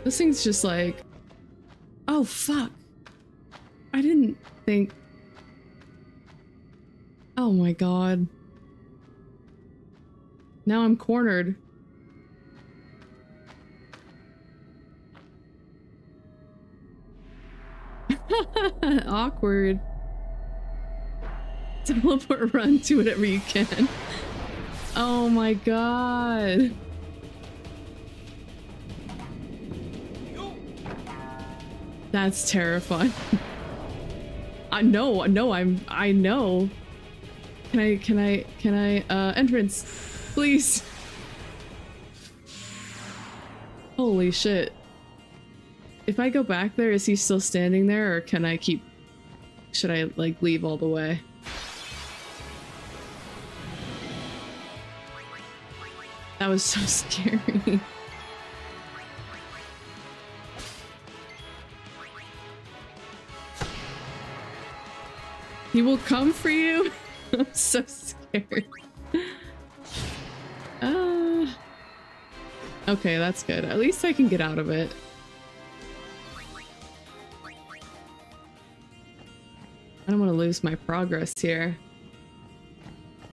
This thing's just like... Oh, fuck. I didn't think... Oh my god. Now I'm cornered. Awkward. Teleport, run, do whatever you can. Oh my god. That's terrifying. I know. Can I, entrance, please. Holy shit. If I go back there, is he still standing there, or can I keep... Should I, like, leave all the way? That was so scary. He will come for you? I'm so scared. Okay, that's good. At least I can get out of it. I don't want to lose my progress here.